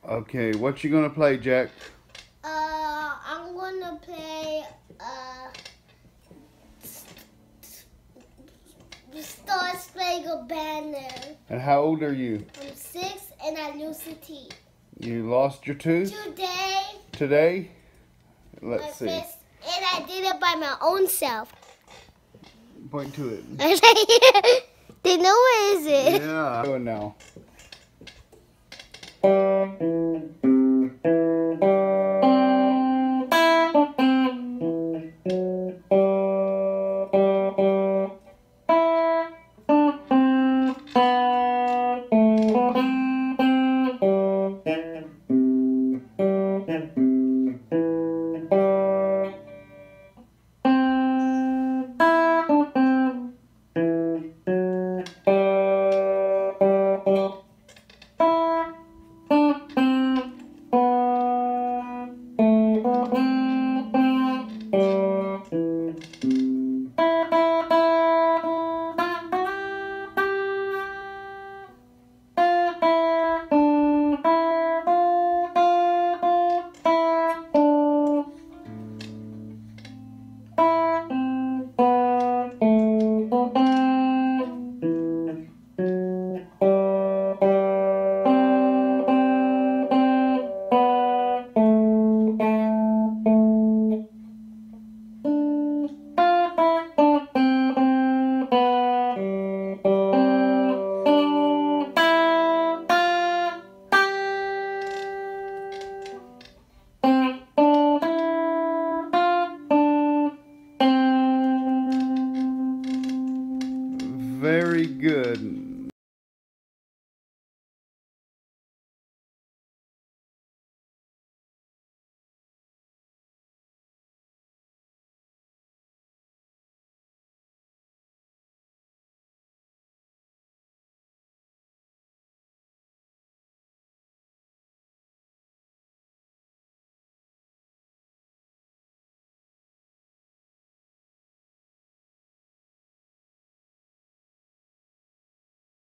Okay, what you gonna play, Jack? I'm gonna play the Star-Spangled Banner. And how old are you? I'm 6 and I lose the teeth. You lost your tooth? Today. Today? Let's see. And I did it by my own self. Point to it. They know what is it? Yeah. Do it now. Very good.